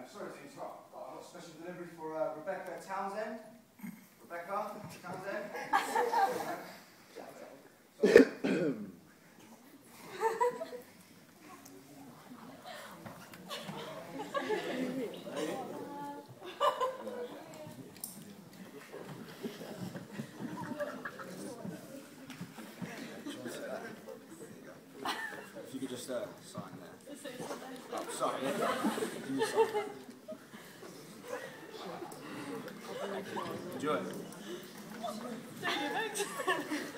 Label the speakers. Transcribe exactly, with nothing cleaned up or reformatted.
Speaker 1: sorry to interrupt, but I've got a special delivery for uh, Rebecca Townsend. Rebecca Townsend.
Speaker 2: If you could just uh, sign there. Oh, sorry. Can you sign? Enjoy.